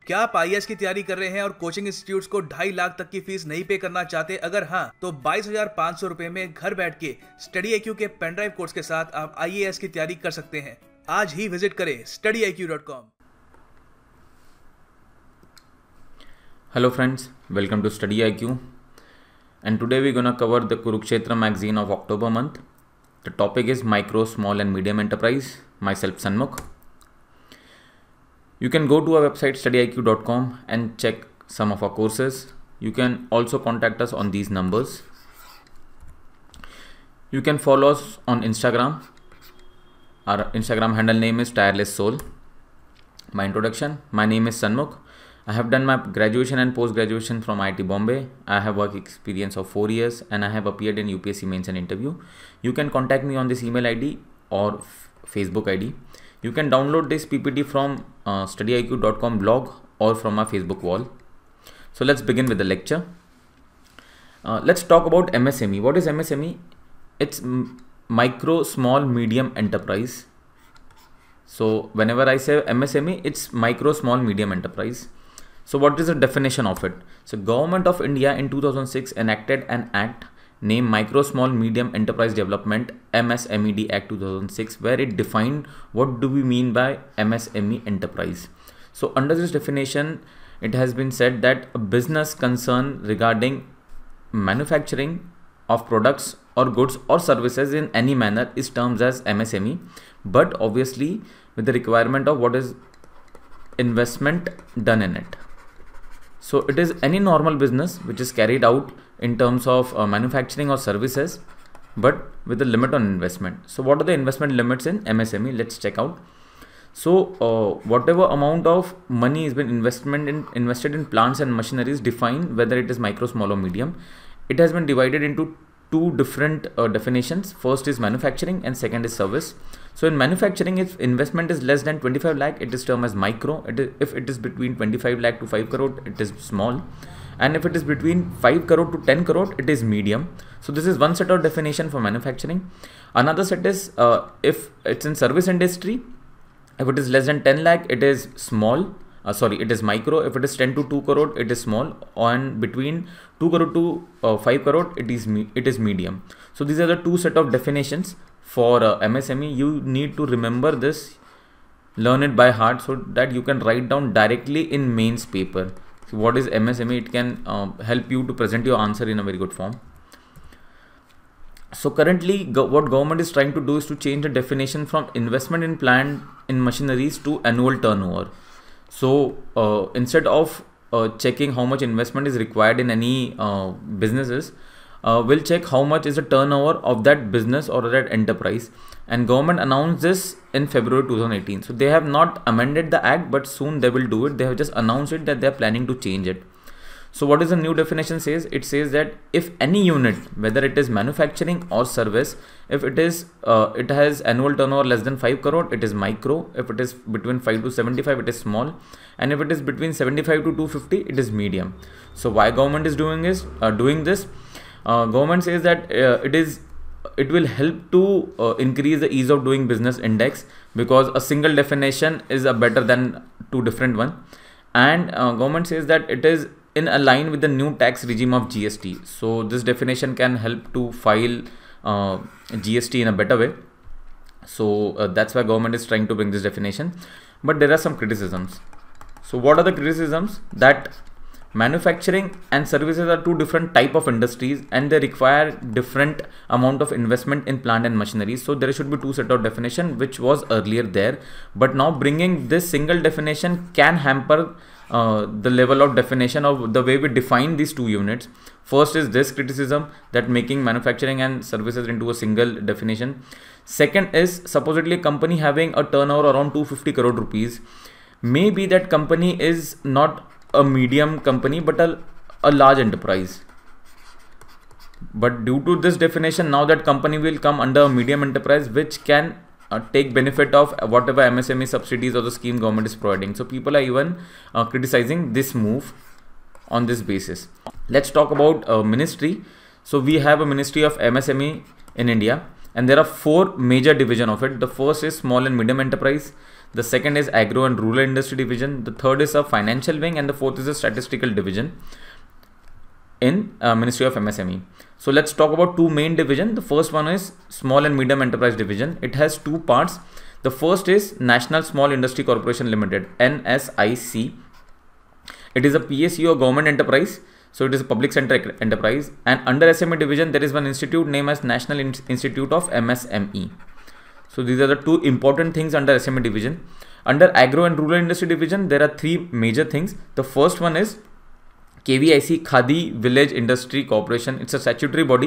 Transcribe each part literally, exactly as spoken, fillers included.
क्या आप आई A S की तैयारी कर रहे हैं और कोचिंग इंस्टीट्यूट्स को ढाई लाख तक की फीस नहीं पे करना चाहते? अगर हाँ, तो बाईस हजार पाँच सौ रुपए में घर बैठ के स्टडी आई क्यू के पेन ड्राइव कोर्स के साथ आप आई ए एस की तैयारी कर सकते हैं। आज ही विजिट करें study I Q dot com. Hello friends, welcome to StudyIQ, and today we're gonna cover the Kurukshetra Magazine of October month. The topic is micro, small and medium enterprise. Myself Sanmukh. You can go to our website study I Q dot com and check some of our courses. You can also contact us on these numbers. You can follow us on Instagram. Our Instagram handle name is Tireless Soul. My introduction, my name is Sanmukh. I have done my graduation and post-graduation from I I T Bombay. I have work experience of four years and I have appeared in U P S C Mains and interview. You can contact me on this email I D or Facebook I D. You can download this P P T from uh, study I Q dot com blog or from our Facebook wall. So let's begin with the lecture. Uh, let's talk about M S M E. What is M S M E? It's micro, small, medium enterprise. So whenever I say M S M E, it's micro, small, medium enterprise. So what is the definition of it? So Government of India in two thousand six enacted an act named Micro, Small, Medium Enterprise Development M S M E D Act two thousand six, where it defined what do we mean by M S M E enterprise. So under this definition, it has been said that a business concern regarding manufacturing of products or goods or services in any manner is termed as M S M E, but obviously with the requirement of what is investment done in it. So it is any normal business which is carried out in terms of uh, manufacturing or services, but with a limit on investment. So what are the investment limits in M S M E? Let's check out. So uh, whatever amount of money has been investment in invested in plants and machineries, defined whether it is micro, small or medium. It has been divided into two different uh, definitions. First is manufacturing and second is service. So in manufacturing, if investment is less than twenty-five lakh, it is termed as micro. It is, if it is between twenty-five lakh to five crore, it is small. And if it is between five crore to ten crore, it is medium. So this is one set of definition for manufacturing. Another set is uh, if it's in service industry, if it is less than ten lakh, it is small. Uh, sorry, it is micro. If it is ten to two crore, it is small. And between two crore to uh, five crore, it is me it is medium. So these are the two set of definitions for uh, M S M E. You need to remember this, learn it by heart, so that you can write down directly in mains paper. So what is M S M E? It can uh, help you to present your answer in a very good form. So currently, go what government is trying to do is to change the definition from investment in plant in machineries to annual turnover. So uh, instead of uh, checking how much investment is required in any uh, businesses, uh, we'll check how much is the turnover of that business or that enterprise. And government announced this in February two thousand eighteen. So they have not amended the act, but soon they will do it. They have just announced it that they are planning to change it. So what is the new definition says? It says that if any unit, whether it is manufacturing or service, if it is uh, it has annual turnover less than five crore, it is micro. If it is between five to seventy-five, it is small. And if it is between seventy-five to two fifty, it is medium. So why government is doing is uh, doing this? Uh, government says that uh, it is it will help to uh, increase the ease of doing business index, because a single definition is a better than two different one. And uh, government says that it is in align with the new tax regime of G S T. So this definition can help to file uh, G S T in a better way. So uh, that's why government is trying to bring this definition. But there are some criticisms. So what are the criticisms? That manufacturing and services are two different type of industries and they require different amount of investment in plant and machinery. So there should be two set of definition, which was earlier there. But now bringing this single definition can hamper uh, the level of definition of the way we define these two units. First is this criticism, that making manufacturing and services into a single definition. Second is supposedly a company having a turnover around two hundred fifty crore rupees. Maybe that company is not a medium company but a, a large enterprise, but due to this definition, now that company will come under a medium enterprise, which can uh, take benefit of whatever M S M E subsidies or the scheme government is providing. So people are even uh, criticizing this move on this basis. Let's talk about uh, ministry. So we have a ministry of M S M E in India, and there are four major division of it. The first is small and medium enterprise. The second is agro and rural industry division. The third is a financial wing, and the fourth is a statistical division in uh, Ministry of M S M E. So let's talk about two main division. The first one is small and medium enterprise division. It has two parts. The first is National Small Industry Corporation Limited, N S I C. It is a P S C or government enterprise. So it is a public sector enterprise, and under S M E division there is one institute named as National In- Institute of M S M E. So these are the two important things under S M E division. Under agro and rural industry division there are three major things. The first one is K V I C, Khadi Village Industry Corporation. It's a statutory body.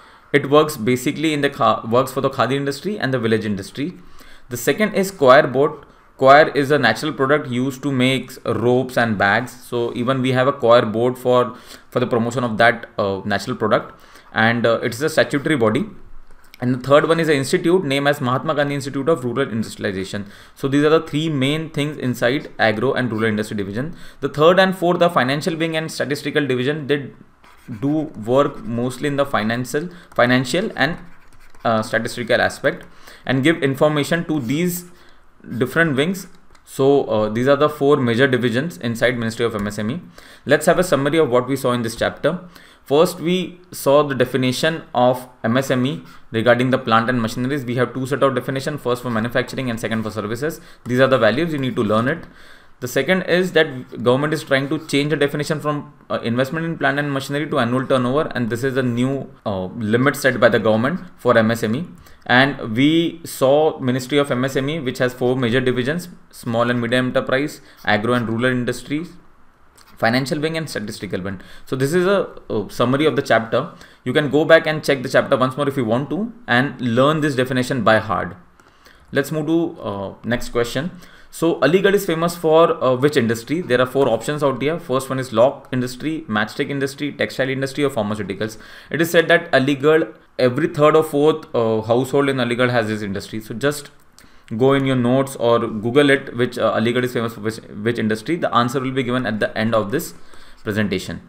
It works basically in the works for the Khadi industry and the village industry. The second is coir board. Coir is a natural product used to make ropes and bags. So even we have a coir board for for the promotion of that uh, natural product, and uh, it is a statutory body. And the third one is an institute named as Mahatma Gandhi Institute of Rural Industrialization. So these are the three main things inside agro and rural industry division. The third and fourth, the financial wing and statistical division, they do work mostly in the financial, financial and uh, statistical aspect, and give information to these different wings. So uh, these are the four major divisions inside Ministry of M S M E. Let's have a summary of what we saw in this chapter. First, we saw the definition of M S M E regarding the plant and machineries. We have two set of definition, first for manufacturing and second for services. These are the values, you need to learn it. The second is that government is trying to change the definition from uh, investment in plant and machinery to annual turnover, and this is a new uh, limit set by the government for M S M E. And we saw Ministry of M S M E, which has four major divisions: small and medium enterprise, agro and rural industries, financial wing and statistical wing. So this is a, a summary of the chapter. You can go back and check the chapter once more if you want to, and learn this definition by heart. Let's move to uh, next question. So Aligarh is famous for uh, which industry? There are four options out here. First one is lock industry, matchstick industry, textile industry, or pharmaceuticals. It is said that Aligarh, every third or fourth uh, household in Aligarh has this industry. So just go in your notes or Google it, which uh, Aligarh is famous for which, which industry. The answer will be given at the end of this presentation.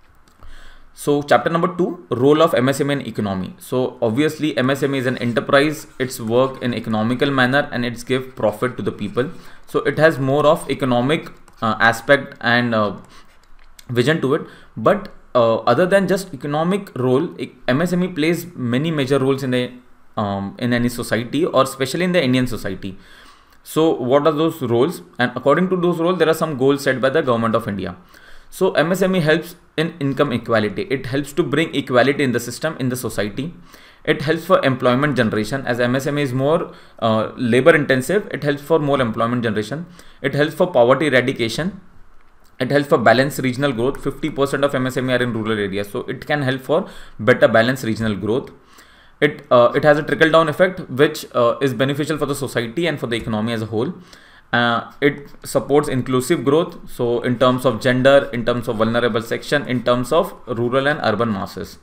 So chapter number two, role of M S M E in economy. So obviously M S M E is an enterprise. It's work in economical manner and it's give profit to the people. So it has more of economic uh, aspect and uh, vision to it. But uh, other than just economic role, M S M E plays many major roles in the um, in any society, or especially in the Indian society. So what are those roles? And according to those roles, there are some goals set by the government of India. So M S M E helps in income equality. It helps to bring equality in the system, in the society. It helps for employment generation, as M S M E is more uh, labor intensive. It helps for more employment generation. It helps for poverty eradication. It helps for balanced regional growth. fifty percent of M S M E are in rural areas, so it can help for better balanced regional growth. It uh, it has a trickle down effect, which uh, is beneficial for the society and for the economy as a whole. Uh, it supports inclusive growth, so in terms of gender, in terms of vulnerable section, in terms of rural and urban masses.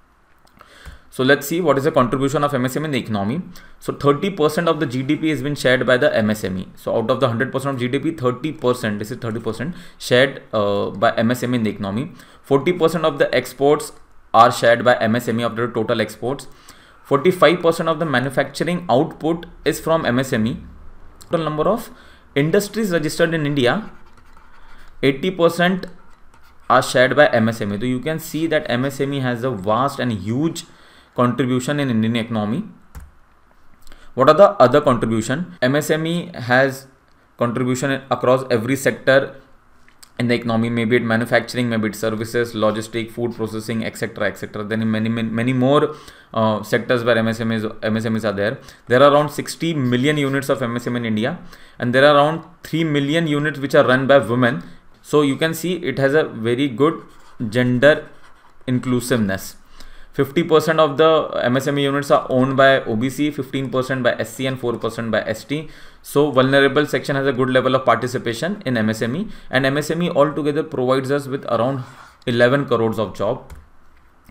So let's see what is the contribution of M S M E in the economy. So thirty percent of the G D P has been shared by the M S M E. So out of the one hundred percent of G D P, thirty percent, this is thirty percent shared uh, by M S M E in the economy. forty percent of the exports are shared by M S M E of the total exports. forty-five percent of the manufacturing output is from M S M E. Total number of industries registered in India, eighty percent are shared by M S M E. So you can see that M S M E has a vast and huge contribution in Indian economy. What are the other contribution? M S M E has contribution across every sector in the economy, maybe it manufacturing, maybe it services, logistic, food processing, et cetera, et cetera. Then many, many, many more uh, sectors where M S M Es, M S M Es are there. There are around sixty million units of M S M E in India, and there are around three million units which are run by women. So you can see it has a very good gender inclusiveness. fifty percent of the M S M E units are owned by O B C, fifteen percent by S C, and four percent by S T. So vulnerable section has a good level of participation in M S M E, and M S M E altogether provides us with around eleven crores of job.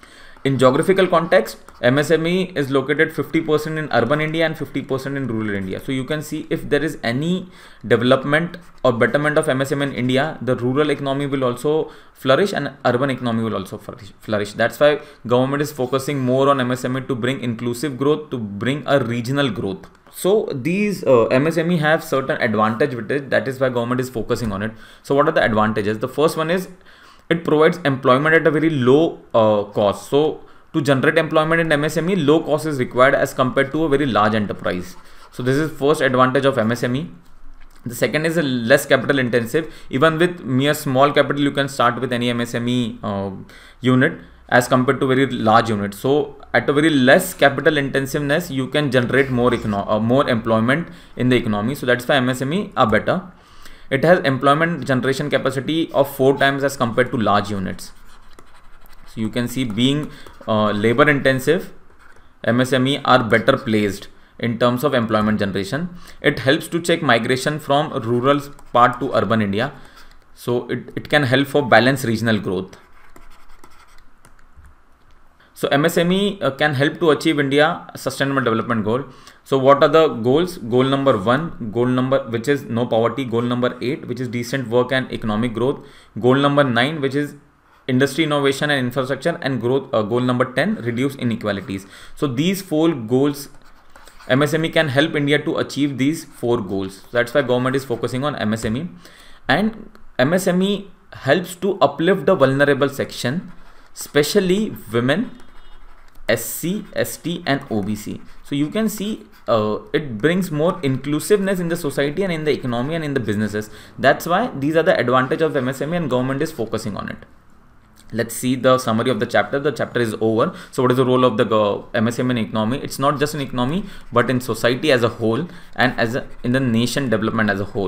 In geographical context, M S M E is located fifty percent in urban India and fifty percent in rural India. So you can see if there is any development or betterment of M S M E in India, the rural economy will also flourish and urban economy will also flourish. That's why government is focusing more on M S M E to bring inclusive growth, to bring a regional growth. So these uh, M S M E have certain advantage with it. That is why government is focusing on it. So what are the advantages? The first one is it provides employment at a very low uh, cost. So to generate employment in M S M E, low cost is required as compared to a very large enterprise. So this is first advantage of M S M E. The second is a less capital intensive. Even with mere small capital, you can start with any M S M E uh, unit as compared to very large unit. So at a very less capital intensiveness, you can generate more econo uh, more employment in the economy. So that's why M S M E are better. It has employment generation capacity of four times as compared to large units. So you can see, being uh, labor intensive, M S M E are better placed in terms of employment generation. It helps to check migration from rural part to urban India. So it, it can help for balanced regional growth. So M S M E uh, can help to achieve India sustainable development goal. So what are the goals? Goal number one, goal number which is no poverty. Goal number eight, which is decent work and economic growth. Goal number nine, which is industry innovation and infrastructure and growth. Uh, goal number ten, reduce inequalities. So these four goals, M S M E can help India to achieve these four goals. So that's why government is focusing on M S M E, and M S M E helps to uplift the vulnerable section, especially women, S C, S T and O B C. So you can see uh, it brings more inclusiveness in the society and in the economy and in the businesses. That's why these are the advantage of M S M E and government is focusing on it. Let's see the summary of the chapter. The chapter is over. So what is the role of the uh, M S M E in economy? It's not just in economy, but in society as a whole and as a, in the nation development as a whole.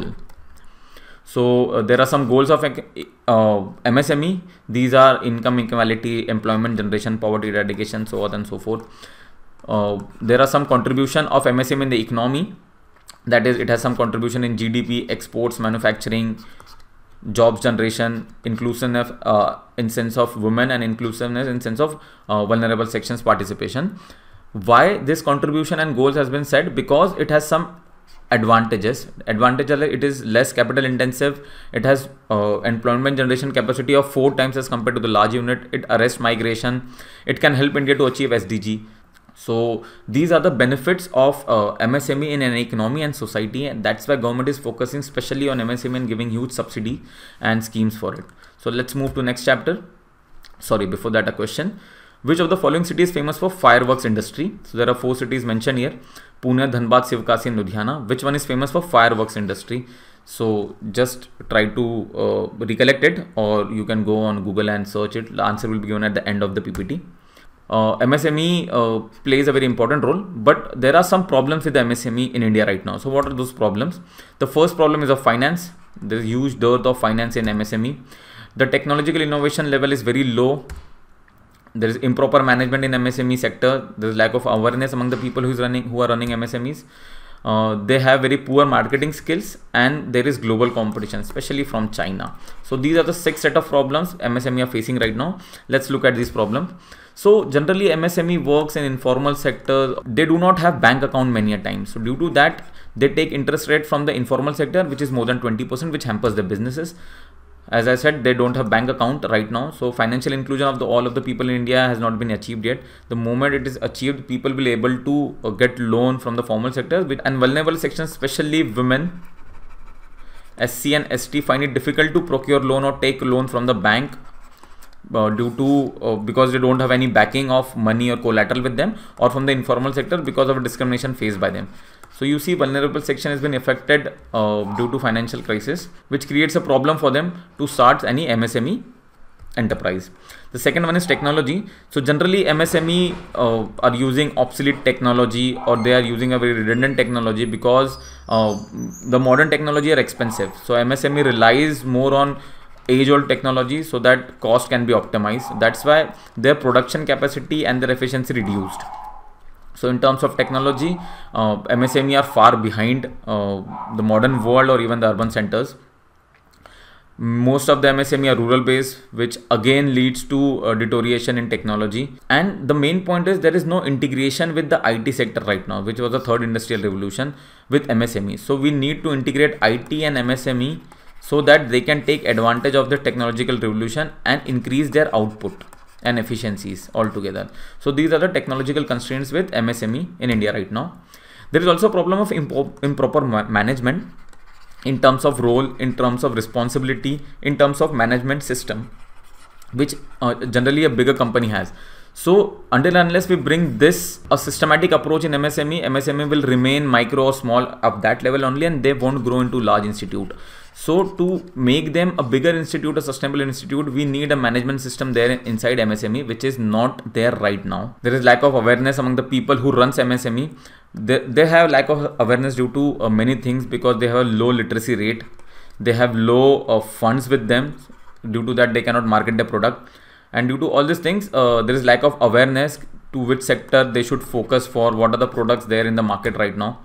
So uh, there are some goals of uh, M S M E. These are income equality, employment generation, poverty eradication, so on and so forth. Uh, there are some contribution of M S M E in the economy. That is, it has some contribution in G D P, exports, manufacturing, jobs generation, inclusiveness uh, in sense of women, and inclusiveness in sense of uh, vulnerable sections participation. Why this contribution and goals has been said? Because it has some advantages. Advantage, it is less capital intensive. It has uh, employment generation capacity of four times as compared to the large unit. It arrests migration. It can help India to achieve S D G. So these are the benefits of uh, M S M E in an economy and society, and that's why government is focusing specially on M S M E and giving huge subsidy and schemes for it. So let's move to next chapter. Sorry, before that a question. Which of the following city is famous for fireworks industry? So there are four cities mentioned here: Pune, Dhanbad, Sivkasi and Ludhiana. Which one is famous for fireworks industry? So just try to uh, recollect it, or you can go on Google and search it. The answer will be given at the end of the P P T. Uh, M S M E uh, plays a very important role, but there are some problems with the M S M E in India right now. So what are those problems? The first problem is of finance. There is huge dearth of finance in M S M E. The technological innovation level is very low. There is improper management in M S M E sector. There is lack of awareness among the people who is running who are running M S M Es. Uh, they have very poor marketing skills, and there is global competition, especially from China. So these are the six set of problems M S M E are facing right now. Let's look at these problems. So generally M S M E works in informal sector. They do not have bank account many a time. So due to that, they take interest rate from the informal sector, which is more than twenty percent, which hampers their businesses. As I said, they don't have bank account right now. So financial inclusion of the all of the people in India has not been achieved yet. The moment it is achieved, people will be able to uh, get loan from the formal sector, and vulnerable sections, especially women, S C and S T, find it difficult to procure loan or take loan from the bank uh, due to uh, because they don't have any backing of money or collateral with them, or from the informal sector because of a discrimination faced by them. So you see, vulnerable section has been affected uh, due to financial crisis, which creates a problem for them to start any M S M E enterprise. The second one is technology. So generally M S M E uh, are using obsolete technology, or they are using a very redundant technology, because uh, the modern technology are expensive. So M S M E relies more on age-old technology so that cost can be optimized. That's why their production capacity and their efficiency reduced. So in terms of technology, uh, M S M E are far behind uh, the modern world or even the urban centers. Most of the M S M E are rural based, which again leads to uh, deterioration in technology. And the main point is there is no integration with the I T sector right now, which was the third industrial revolution with M S M E. So we need to integrate I T and M S M E so that they can take advantage of the technological revolution and increase their output and efficiencies altogether. So these are the technological constraints with M S M E in India right now. There is also a problem of impo improper ma management in terms of role, in terms of responsibility, in terms of management system, which uh, generally a bigger company has. So until and unless we bring this a systematic approach in M S M E, M S M E will remain micro or small at that level only, and they won't grow into large institute. So to make them a bigger institute, a sustainable institute, we need a management system there inside M S M E, which is not there right now. There is lack of awareness among the people who runs M S M E. They, they have lack of awareness due to uh, many things, because they have a low literacy rate. They have low uh, funds with them. Due to that, they cannot market their product. And due to all these things, uh, there is lack of awareness to which sector they should focus for, what are the products there in the market right now.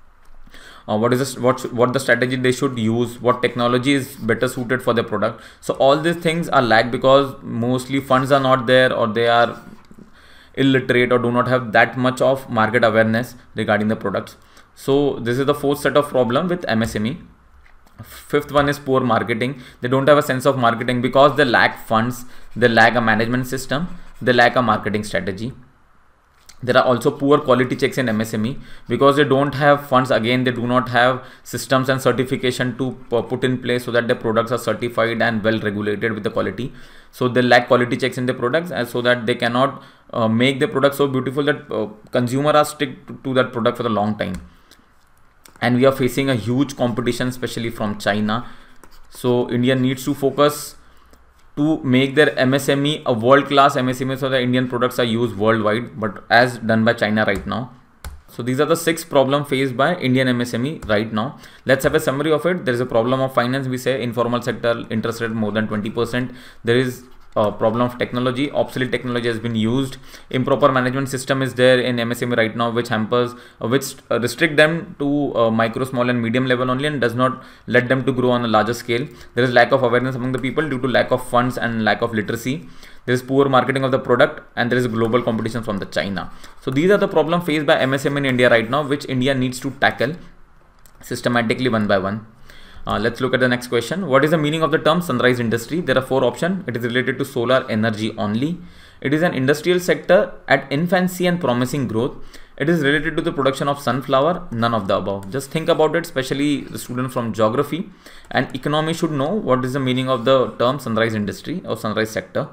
Uh, what is this, what what the strategy they should use, what technology is better suited for their product. So all these things are lack because mostly funds are not there, or they are illiterate or do not have that much of market awareness regarding the products. So this is the fourth set of problem with M S M E. Fifth one is poor marketing. They don't have a sense of marketing because they lack funds, they lack a management system, they lack a marketing strategy. There are also poor quality checks in M S M E because they don't have funds. Again, they do not have systems and certification to put in place so that their products are certified and well regulated with the quality. So they lack quality checks in their products, and so that they cannot uh, make the product so beautiful that uh, consumer are stick to, to that product for the long time. And we are facing a huge competition, especially from China. So India needs to focus to make their M S M E a world-class M S M E, so the Indian products are used worldwide, but as done by China right now. So these are the six problems faced by Indian M S M E right now. Let's have a summary of it. There is a problem of finance. We say informal sector interest rate more than twenty percent. There is a problem of technology. Obsolete technology has been used. Improper management system is there in M S M E right now, which hampers, uh, which uh, restrict them to uh, micro, small and medium level only, and does not let them to grow on a larger scale. There is lack of awareness among the people due to lack of funds and lack of literacy. There is poor marketing of the product, and there is global competition from the China. So these are the problems faced by M S M E in India right now, which India needs to tackle systematically one by one. Uh, let's look at the next question. What is the meaning of the term sunrise industry? There are four options. It is related to solar energy only. It is an industrial sector at infancy and promising growth. It is related to the production of sunflower. None of the above. Just think about it, especially the student from geography and economy should know what is the meaning of the term sunrise industry or sunrise sector.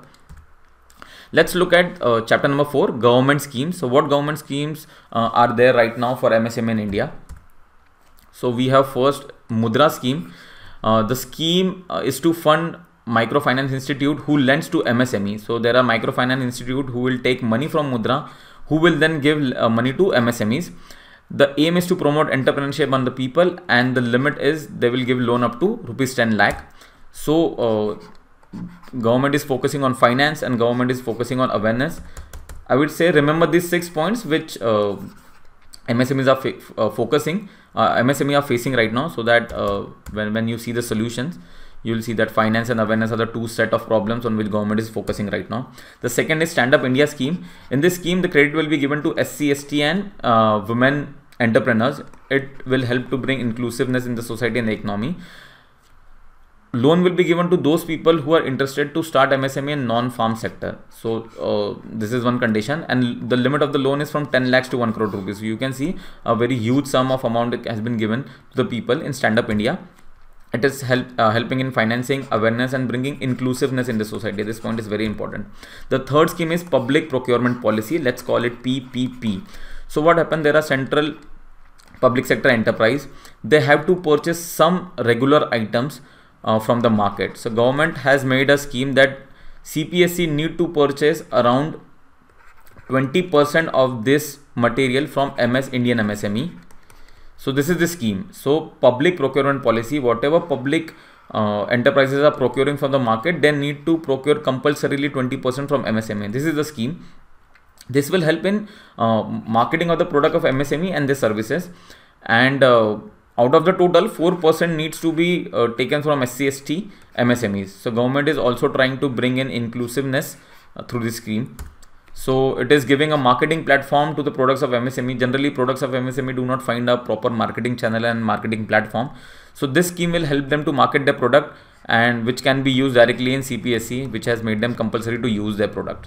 Let's look at uh, chapter number four, government schemes. So what government schemes uh, are there right now for M S M E in India? So we have first Mudra scheme. Uh, the scheme uh, is to fund microfinance institute who lends to M S M E. So there are microfinance institute who will take money from Mudra, who will then give uh, money to M S M Es. The aim is to promote entrepreneurship among the people, and the limit is they will give loan up to rupees ten lakh. So uh, government is focusing on finance and government is focusing on awareness. I would say remember these six points which uh, M S M Es are uh, focusing, uh, M S M E are facing right now, so that uh, when, when you see the solutions, you will see that finance and awareness are the two set of problems on which government is focusing right now. The second is Stand Up India scheme. In this scheme, the credit will be given to S C, S T and uh, women entrepreneurs. It will help to bring inclusiveness in the society and the economy. Loan will be given to those people who are interested to start M S M E in non-farm sector. So uh, this is one condition, and the limit of the loan is from ten lakhs to one crore rupees. So you can see a very huge sum of amount has been given to the people in Stand Up India. It is help, uh, helping in financing awareness and bringing inclusiveness in the society. This point is very important. The third scheme is public procurement policy. Let's call it P P P. So what happened? There are central public sector enterprise. They have to purchase some regular items Uh, from the market. So government has made a scheme that C P S C need to purchase around twenty percent of this material from M S Indian M S M E. So this is the scheme. So public procurement policy, whatever public uh, enterprises are procuring from the market, they need to procure compulsorily twenty percent from M S M E. This is the scheme. This will help in uh, marketing of the product of M S M E and their services, and uh, out of the total, four percent needs to be uh, taken from S C S T M S M Es. So government is also trying to bring in inclusiveness uh, through this scheme. So it is giving a marketing platform to the products of M S M E. Generally, products of M S M E do not find a proper marketing channel and marketing platform. So this scheme will help them to market their product, and which can be used directly in C P S E, which has made them compulsory to use their product.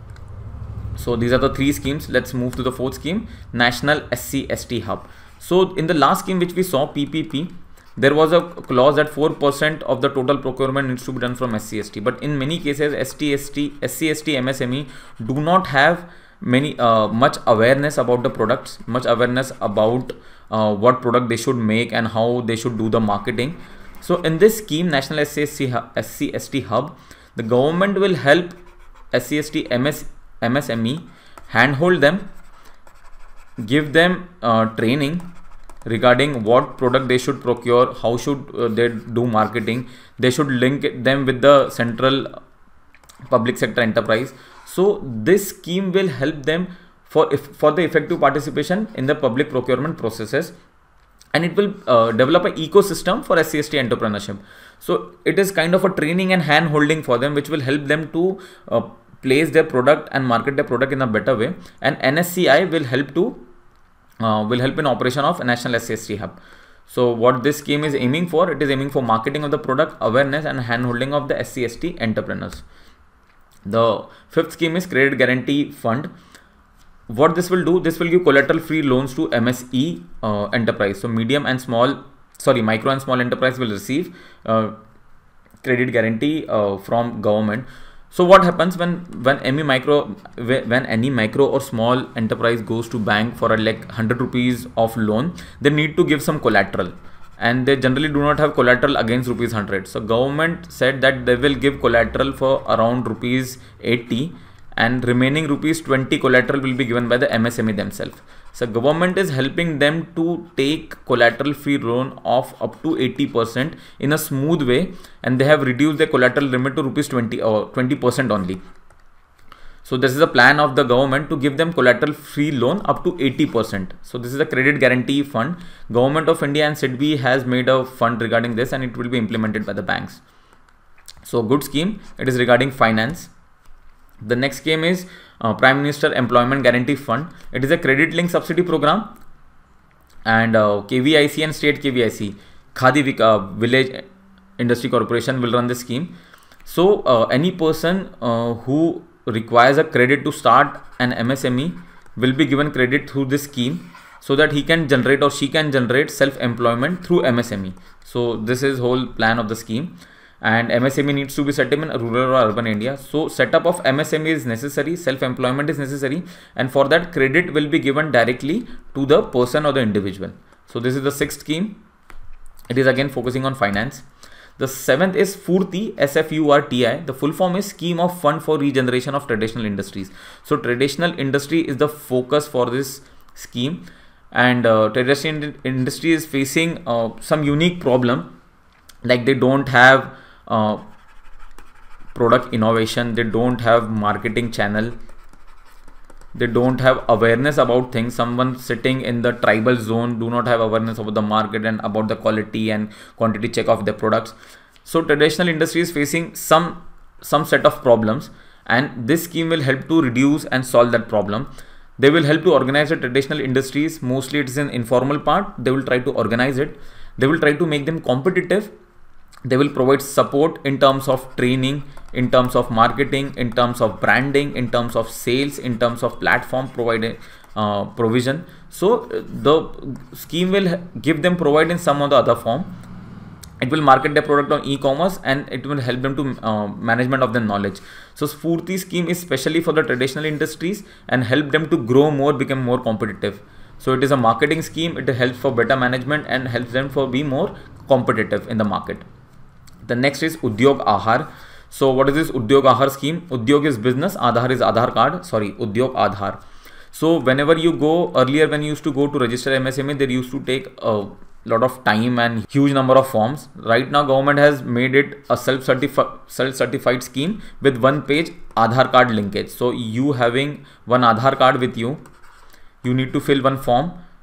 So these are the three schemes. Let's move to the fourth scheme, National S C S T Hub. So in the last scheme which we saw, P P P, there was a clause that four percent of the total procurement needs to be done from S C S T. But in many cases, S T S T, S C S T, M S M E do not have many uh, much awareness about the products, much awareness about uh, what product they should make and how they should do the marketing. So in this scheme, National S C S T Hub, the government will help S C S T, M S M E, handhold them, give them uh, training regarding what product they should procure, how should uh, they do marketing. They should link them with the central public sector enterprise. So this scheme will help them for if, for the effective participation in the public procurement processes, and it will uh, develop an ecosystem for S C S T entrepreneurship. So it is kind of a training and hand holding for them, which will help them to uh, place their product and market their product in a better way. And N S C I will help to Uh, will help in operation of National S C S T Hub. So what this scheme is aiming for, it is aiming for marketing of the product, awareness and hand-holding of the S C S T entrepreneurs. The fifth scheme is Credit Guarantee Fund. What this will do, this will give collateral-free loans to M S E uh, enterprise. So medium and small, sorry, micro and small enterprise will receive uh, credit guarantee uh, from government. So what happens when when any micro when any micro or small enterprise goes to bank for a like one hundred rupees of loan, they need to give some collateral, and they generally do not have collateral against rupees one hundred. So government said that they will give collateral for around rupees eighty, and remaining rupees twenty collateral will be given by the M S M E themselves. So government is helping them to take collateral free loan of up to eighty percent in a smooth way, and they have reduced their collateral limit to rupees twenty or twenty percent only. So this is a plan of the government to give them collateral free loan up to eighty percent. So this is a credit guarantee fund. Government of India and S I D B has made a fund regarding this, and it will be implemented by the banks. So good scheme. It is regarding finance. The next scheme is uh, Prime Minister Employment Guarantee Fund. It is a credit link subsidy program, and uh, K V I C and state K V I C, Khadi uh, Village Industry Corporation will run this scheme. So uh, any person uh, who requires a credit to start an M S M E will be given credit through this scheme, so that he can generate or she can generate self-employment through M S M E. So this is whole plan of the scheme. And M S M E needs to be set up in rural or urban India. So setup of M S M E is necessary, self-employment is necessary, and for that credit will be given directly to the person or the individual. So this is the sixth scheme. It is again focusing on finance. The seventh is Furti, S F U R T I. The full form is Scheme of Fund for Regeneration of Traditional Industries. So traditional industry is the focus for this scheme, and uh, traditional industry is facing uh, some unique problem, like they don't have Uh, product innovation, they don't have marketing channel, they don't have awareness about things. Someone sitting in the tribal zone do not have awareness about the market and about the quality and quantity check of their products. So traditional industry is facing some some set of problems, and this scheme will help to reduce and solve that problem. They will help to organize the traditional industries. Mostly it is an informal part. They will try to organize it. They will try to make them competitive. They will provide support in terms of training, in terms of marketing, in terms of branding, in terms of sales, in terms of platform provided uh, provision. So the scheme will give them provide in some or the other form. It will market their product on e-commerce, and it will help them to uh, management of the knowledge. So Spurti scheme is specially for the traditional industries and help them to grow more, become more competitive. So it is a marketing scheme. It helps for better management and helps them for be more competitive in the market. The next is Udyog Aadhar. So what is this Udyog Aadhar scheme? Udyog is business, Aadhar is Aadhar card, sorry, Udyog Aadhar. So whenever you go, earlier when you used to go to register M S M E, they used to take a lot of time and huge number of forms. Right now government has made it a self-certified self-certified scheme with one page Aadhar card linkage. So you having one Aadhar card with you, you need to fill one form.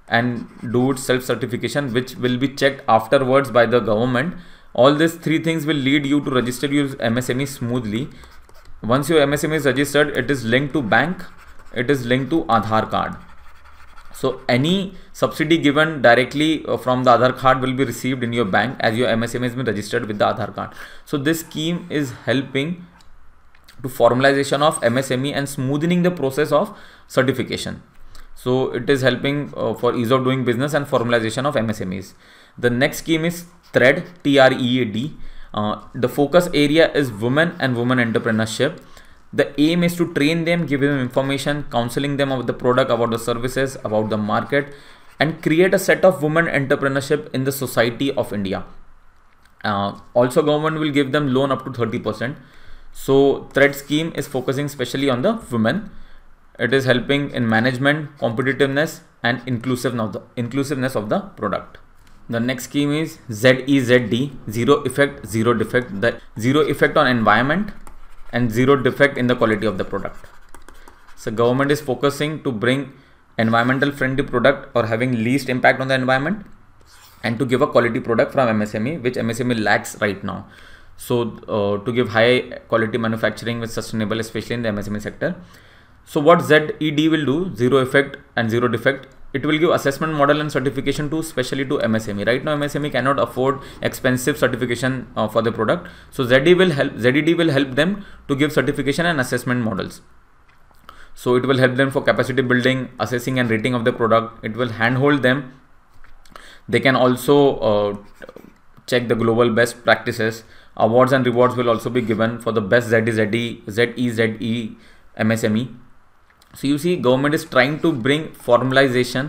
and do its self-certification, which will be checked afterwards by the government. All these three things will lead you to register your M S M E smoothly. Once your M S M E is registered, it is linked to bank, it is linked to Aadhaar card. So any subsidy given directly from the Aadhaar card will be received in your bank as your M S M E has been registered with the Aadhaar card. So this scheme is helping to formalization of M S M E and smoothening the process of certification. So it is helping uh, for ease of doing business and formalization of M S M Es. The next scheme is TREAD, T R E A D. Uh, the focus area is women and women entrepreneurship. The aim is to train them, give them information, counseling them about the product, about the services, about the market, and create a set of women entrepreneurship in the society of India. Uh, also, government will give them loan up to thirty percent. So TREAD scheme is focusing especially on the women. It is helping in management, competitiveness, and inclusiveness of the, inclusiveness of the product. The next scheme is Z E Z D, zero effect, zero defect. The zero effect on environment and zero defect in the quality of the product. So government is focusing to bring environmental friendly product or having least impact on the environment, and to give a quality product from M S M E, which M S M E lacks right now. So uh, to give high quality manufacturing with sustainable, especially in the M S M E sector. So what Z E D will do, zero effect and zero defect, it will give assessment model and certification to especially to M S M E. Right now M S M E cannot afford expensive certification uh, for the product. So Z E D will help Z E D will help them to give certification and assessment models. So it will help them for capacity building, assessing and rating of the product. It will handhold them. They can also uh, check the global best practices. Awards and rewards will also be given for the best Z E Z E, Z E Z E M S M E. So you see, government is trying to bring formalization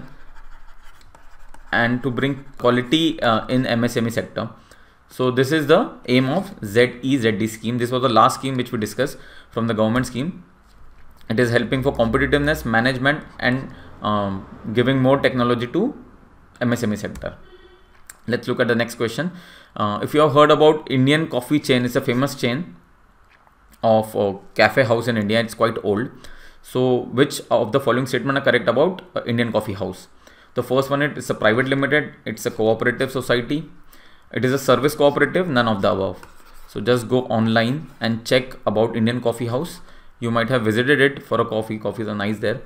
and to bring quality uh, in M S M E sector. So this is the aim of Z E Z D scheme. This was the last scheme which we discussed from the government scheme. It is helping for competitiveness, management, and um, giving more technology to M S M E sector. Let's look at the next question. Uh, if you have heard about Indian coffee chain, it's a famous chain of uh, cafe house in India. It's quite old. So which of the following statement are correct about uh, Indian coffee house? The first one, it is a private limited, it's a cooperative society, it is a service cooperative, none of the above. So just go online and check about Indian coffee house. You might have visited it for a coffee. Coffees are nice there.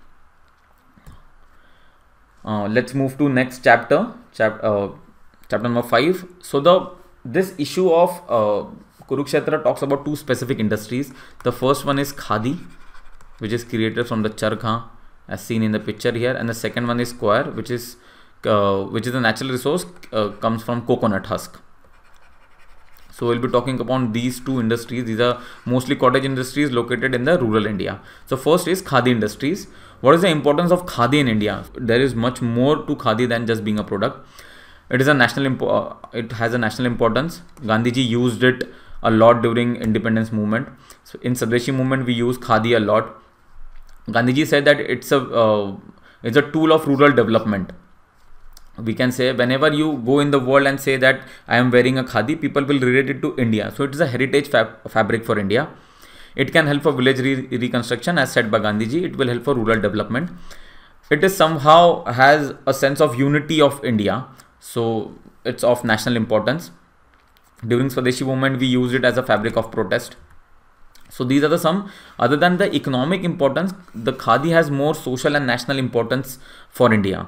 Uh, let's move to next chapter, chap uh, chapter number five. So the this issue of uh, Kurukshetra talks about two specific industries. The first one is khadi, which is created from the charkha as seen in the picture here, and the second one is coir, which is uh, which is a natural resource, uh, comes from coconut husk. So we'll be talking about these two industries. These are mostly cottage industries located in the rural India. So first is khadi industries. What is the importance of khadi in India? There is much more to khadi than just being a product. It is a national impo uh, it has a national importance. Gandhiji used it a lot during independence movement. So in Swadeshi movement we use khadi a lot. Gandhiji said that it's a uh, it's a tool of rural development. We can say whenever you go in the world and say that I am wearing a khadi, people will relate it to India. So it is a heritage fab fabric for India. It can help for village re reconstruction, as said by Gandhiji. It will help for rural development. It is somehow has a sense of unity of India. So it's of national importance. During Swadeshi movement, we used it as a fabric of protest. So these are the some, other than the economic importance, the khadi has more social and national importance for India.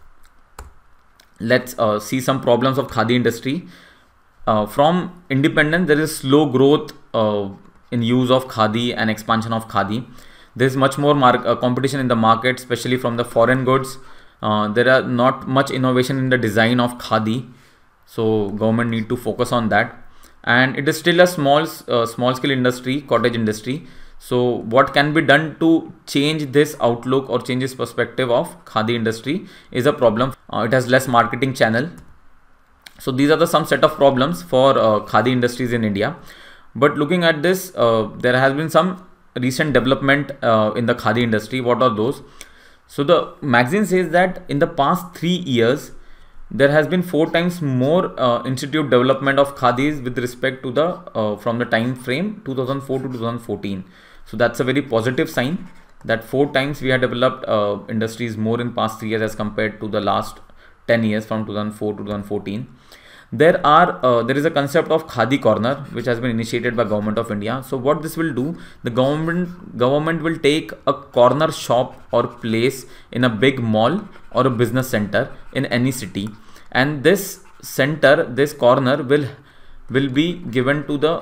Let's uh, see some problems of khadi industry. Uh, from independence, there is slow growth uh, in use of khadi and expansion of khadi. There is much more mar uh, competition in the market, especially from the foreign goods. Uh, there are not much innovation in the design of khadi. So government need to focus on that. And it is still a small, uh, small scale industry, cottage industry. So what can be done to change this outlook or change this perspective of khadi industry is a problem. Uh, it has less marketing channel. So these are the some set of problems for uh, khadi industries in India. But looking at this, uh, there has been some recent development uh, in the khadi industry. What are those? So the magazine says that in the past three years, there has been four times more uh, institute development of khadis with respect to the uh, from the time frame two thousand four to two thousand fourteen. So that's a very positive sign. that four times we have developed uh, industries more in past three years as compared to the last ten years from two thousand four to two thousand fourteen. There are uh, there is a concept of Khadi Corner which has been initiated by Government of India. So what this will do, the government government will take a corner shop or place in a big mall or a business center in any city, and this center, this corner will will be given to the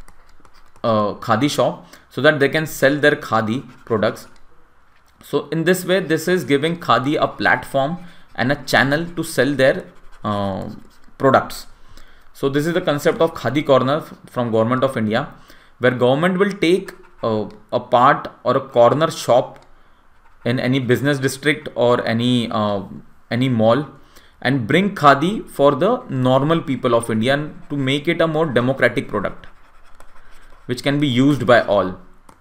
uh, Khadi shop so that they can sell their Khadi products. So in this way, this is giving Khadi a platform and a channel to sell their uh, products. So this is the concept of Khadi Corner from Government of India, where government will take uh, a part or a corner shop in any business district or any uh, any mall and bring Khadi for the normal people of India to make it a more democratic product which can be used by all.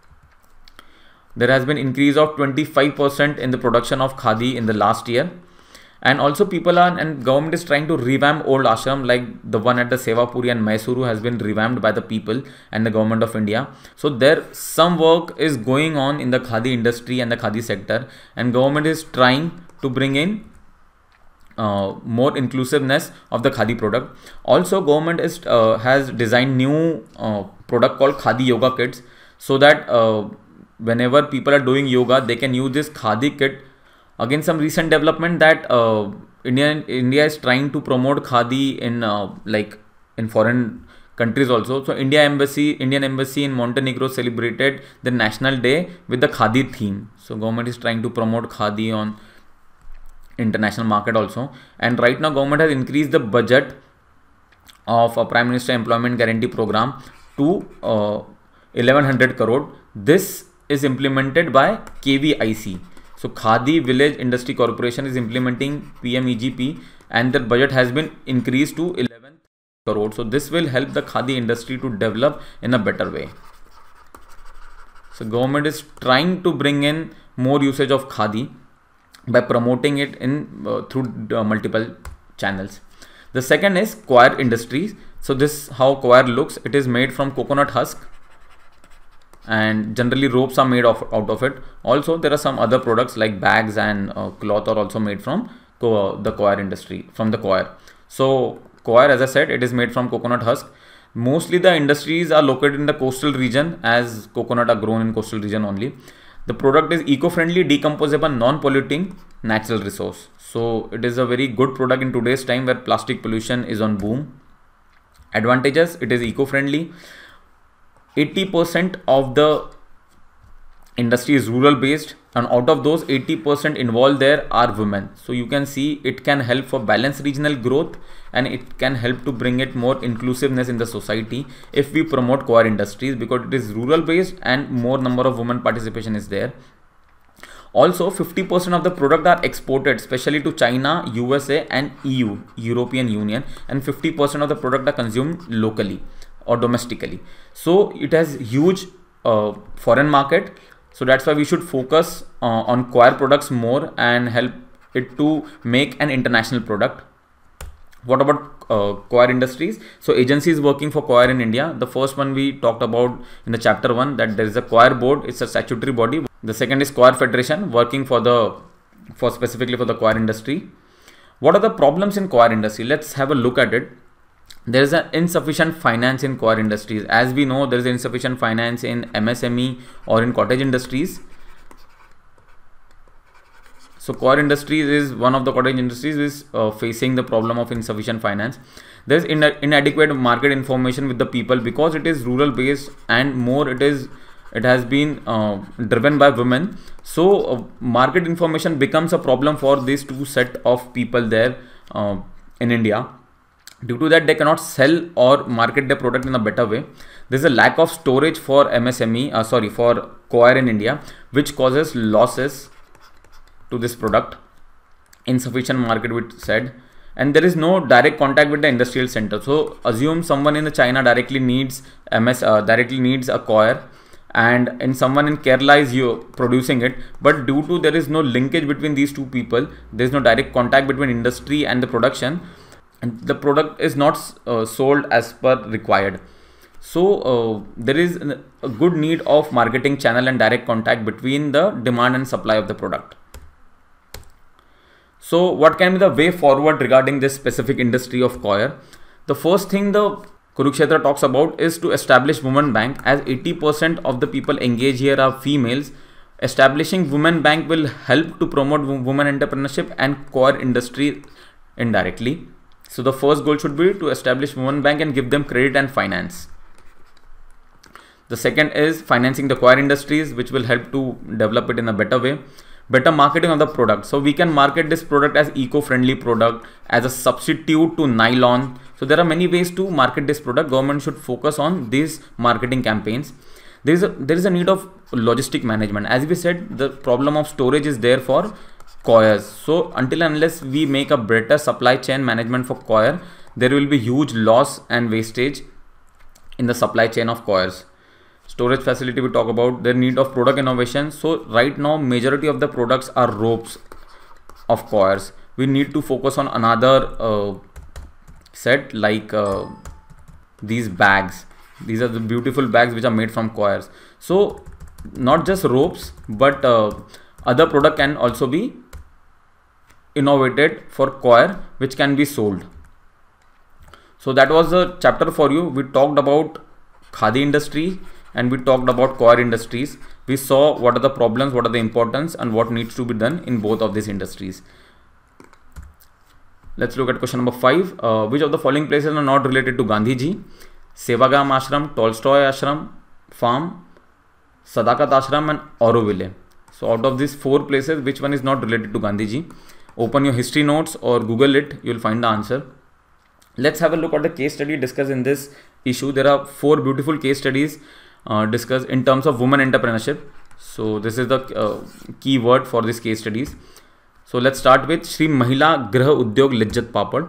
There has been increase of twenty-five percent in the production of Khadi in the last year. And also people are, and government is trying to revamp old ashram like the one at the Sevapuri and Mysuru has been revamped by the people and the Government of India. So there some work is going on in the Khadi industry and the Khadi sector, and government is trying to bring in uh, more inclusiveness of the Khadi product. Also government is uh, has designed new uh, product called Khadi Yoga Kits, so that uh, whenever people are doing yoga, they can use this Khadi kit. Again, some recent development that uh, India India is trying to promote Khadi in uh, like in foreign countries also. So India Embassy, Indian Embassy in Montenegro celebrated the National Day with the Khadi theme. So government is trying to promote Khadi on international market also. And right now government has increased the budget of a Prime Minister Employment Guarantee Program to uh, eleven hundred crore. This is implemented by K V I C. So Khadi Village Industry Corporation is implementing P M E G P, and their budget has been increased to eleven crore. So this will help the Khadi industry to develop in a better way. So government is trying to bring in more usage of Khadi by promoting it in uh, through uh, multiple channels. The second is coir industries. So this how coir looks. It is made from coconut husk, and generally ropes are made of out of it. Also there are some other products like bags and uh, cloth are also made from co the coir industry, from the coir. So coir, as I said, it is made from coconut husk. Mostly the industries are located in the coastal region, as coconut are grown in coastal region only. The product is eco-friendly, decomposable, non-polluting, natural resource. So it is a very good product in today's time where plastic pollution is on boom. Advantages: it is eco-friendly. eighty percent of the industry is rural based, and out of those eighty percent involved there are women. So you can see it can help for balanced regional growth, and it can help to bring it more inclusiveness in the society if we promote coir industries, because it is rural based and more number of women participation is there. Also fifty percent of the product are exported, especially to China, U S A and E U, European Union, and fifty percent of the product are consumed locally or domestically. So it has huge uh, foreign market. So that's why we should focus uh, on coir products more and help it to make an international product. What about uh, coir industries? So agencies working for coir in India. The first one we talked about in the chapter one, that there is a coir board. It's a statutory body. The second is coir federation, working for the for specifically for the coir industry. What are the problems in coir industry? Let's have a look at it. There is an insufficient finance in coir industries. As we know, there is insufficient finance in M S M E or in cottage industries. So coir industries is one of the cottage industries is uh, facing the problem of insufficient finance. There is in inadequate market information with the people, because it is rural based and more it is it has been uh, driven by women. So uh, market information becomes a problem for these two set of people there uh, in India. Due to that, they cannot sell or market their product in a better way. There is a lack of storage for M S M E, uh, sorry, for coir in India, which causes losses to this product. Insufficient market, which said, and there is no direct contact with the industrial center. So assume someone in the China directly needs M S, uh, directly needs a coir, and in someone in Kerala is you producing it, but due to there is no linkage between these two people, there is no direct contact between industry and the production, and the product is not uh, sold as per required. So uh, there is a good need of marketing channel and direct contact between the demand and supply of the product. So what can be the way forward regarding this specific industry of coir? The first thing the Kurukshetra talks about is to establish women bank, as eighty percent of the people engaged here are females. Establishing women bank will help to promote women entrepreneurship and coir industry indirectly. So the first goal should be to establish women bank and give them credit and finance. The second is financing the coir industries, which will help to develop it in a better way. Better marketing of the product. So we can market this product as eco-friendly product, as a substitute to nylon. So there are many ways to market this product. Government should focus on these marketing campaigns. There is a, there is a need of logistic management. As we said, the problem of storage is there for coirs. So until and unless we make a better supply chain management for coir, there will be huge loss and wastage in the supply chain of coirs. Storage facility we talk about, the need of product innovation. So right now majority of the products are ropes of coirs. We need to focus on another uh, set like uh, these bags. These are the beautiful bags which are made from coirs. So not just ropes, but uh, other product can also be innovated for coir, which can be sold. So that was the chapter for you. We talked about khadi industry and we talked about coir industries. We saw what are the problems, what are the importance, and what needs to be done in both of these industries. Let's look at question number five. Uh, which of the following places are not related to Gandhi ji? Sevagam Ashram, Tolstoy Ashram, Farm, Sadakat Ashram, and Auroville. So out of these four places, which one is not related to Gandhi ji? Open your history notes or Google it, you will find the answer. Let's have a look at the case study discussed in this issue. There are four beautiful case studies uh, discussed in terms of women entrepreneurship. So this is the uh, key word for this case studies. So let's start with Shri Mahila Grah Udyog Lijjat Papad.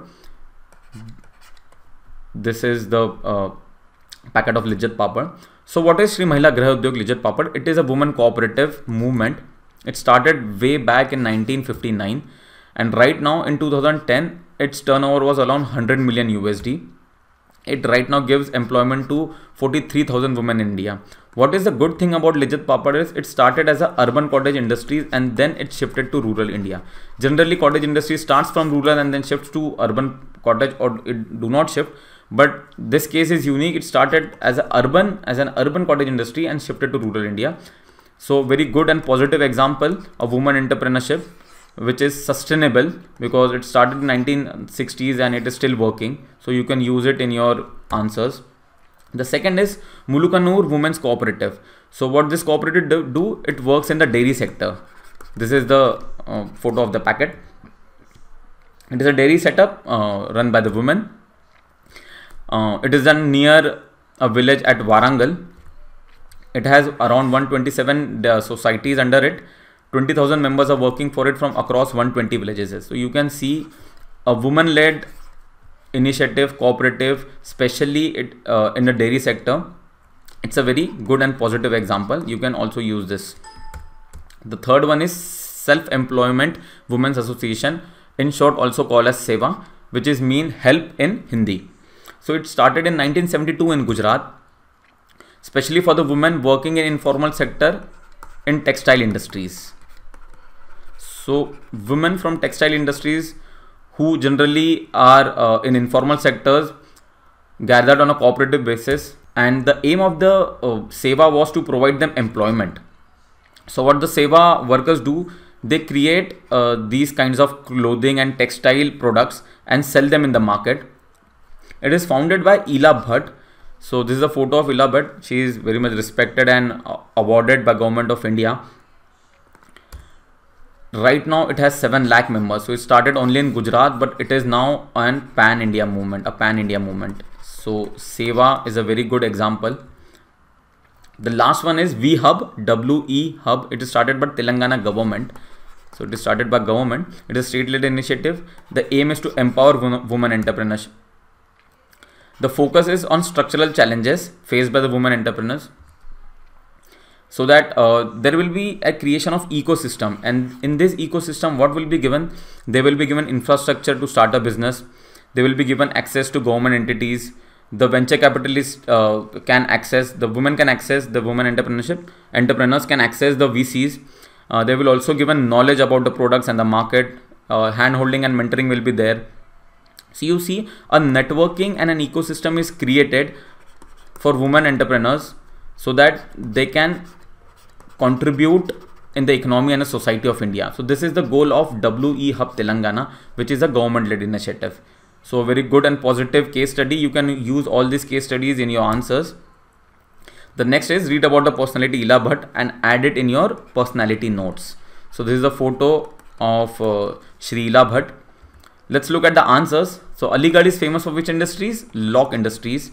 This is the uh, packet of Lijjat Papad. So what is Shri Mahila Grah Udyog Lijjat Papad? It is a women cooperative movement. It started way back in nineteen fifty-nine, and right now in two thousand ten its turnover was around one hundred million U S D. It right now gives employment to forty-three thousand women in India. What is the good thing about Lijjat Papad is it started as a urban cottage industries and then it shifted to rural India. Generally cottage industry starts from rural and then shifts to urban cottage, or it do not shift. But this case is unique. It started as a urban as an urban cottage industry and shifted to rural India. So very good and positive example of women entrepreneurship, which is sustainable because it started in nineteen sixties and it is still working. So you can use it in your answers. The second is Mulukanur Women's Cooperative. So what this cooperative do, do it works in the dairy sector. This is the uh, photo of the packet. It is a dairy setup uh, run by the women. Uh, it is done near a village at Warangal. It has around one hundred twenty-seven uh, societies under it. twenty thousand members are working for it from across one hundred twenty villages. So you can see a woman-led initiative, cooperative, especially it uh, in the dairy sector. It's a very good and positive example. You can also use this. The third one is Self-Employment Women's Association, in short also called as SEWA, which is mean help in Hindi. So it started in nineteen seventy-two in Gujarat, especially for the women working in informal sector in textile industries. So women from textile industries who generally are uh, in informal sectors gathered on a cooperative basis, and the aim of the uh, SEWA was to provide them employment. So what the SEWA workers do, they create uh, these kinds of clothing and textile products and sell them in the market. It is founded by Ila Bhatt. So this is a photo of Ila Bhatt. She is very much respected and uh, awarded by Government of India. Right now it has seven lakh members. So it started only in Gujarat, but it is now an pan India movement, a pan India movement. So SEWA is a very good example. The last one is V Hub, W E Hub. It is started by Telangana government. So it is started by government. It is a state-led initiative. The aim is to empower women entrepreneurs. The focus is on structural challenges faced by the women entrepreneurs, so that uh, there will be a creation of ecosystem, and in this ecosystem what will be given? They will be given infrastructure to start a business. They will be given access to government entities. The venture capitalists uh, can access, the women can access, the women entrepreneurship, entrepreneurs can access the V Cs. Uh, they will also given knowledge about the products and the market. Uh, hand holding and mentoring will be there. So you see, a networking and an ecosystem is created for women entrepreneurs so that they can contribute in the economy and the society of India. So this is the goal of W E Hub Telangana, which is a government-led initiative. So very good and positive case study. You can use all these case studies in your answers. The next is read about the personality Ila Bhatt and add it in your personality notes. So this is a photo of uh, Shri Ila Bhatt. Let's look at the answers. So Aligarh is famous for which industries? Lock industries.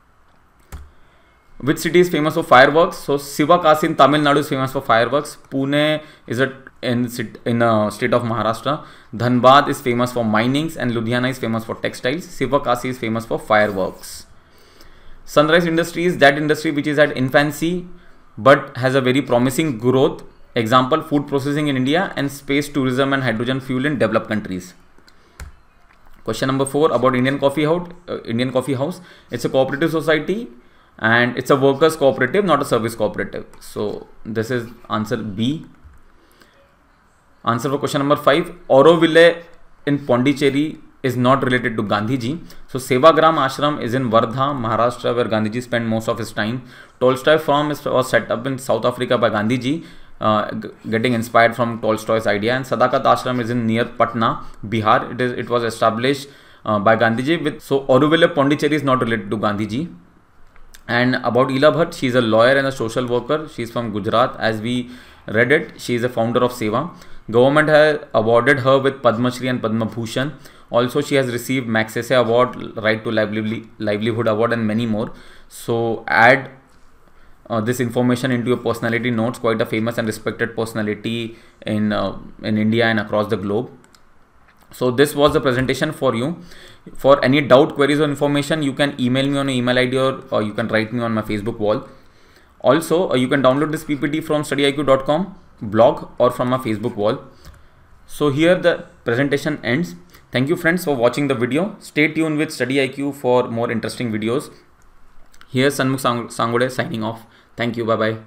Which city is famous for fireworks? So Sivakasi in Tamil Nadu is famous for fireworks. Pune is a in in a state of Maharashtra. Dhanbad is famous for minings and Ludhiana is famous for textiles. Sivakasi is famous for fireworks. Sunrise industry is that industry which is at infancy but has a very promising growth. Example, food processing in India and space tourism and hydrogen fuel in developed countries. Question number four about Indian Coffee House. Uh, Indian Coffee House. It's a cooperative society and it's a workers cooperative, not a service cooperative. So this is answer B. Answer for question number five. Auroville in Pondicherry is not related to Gandhiji. So Sevagram Ashram is in Wardha, Maharashtra, where Gandhiji spent most of his time. Tolstoy farm is, was set up in South Africa by Gandhiji, uh, getting inspired from Tolstoy's idea. And Sadakat Ashram is in near Patna, Bihar. It is it was established uh, by Gandhiji. With so Auroville, Pondicherry is not related to Gandhiji. And about Ila Bhatt, she is a lawyer and a social worker. She is from Gujarat. As we read it, she is a founder of Seva. Government has awarded her with Padma Shri and Padma Bhushan. Also, she has received Magsaysay Award, Right to Livelihood Award, and many more. So, add uh, this information into your personality notes. Quite a famous and respected personality in uh, in India and across the globe. So, this was the presentation for you. For any doubt, queries, or information, you can email me on your email I D or, or you can write me on my Facebook wall. Also, uh, you can download this P P T from study I Q dot com blog or from my Facebook wall. So here the presentation ends. Thank you friends for watching the video. Stay tuned with StudyIQ for more interesting videos. Here's Sanmukh Sangode signing off. Thank you. Bye bye.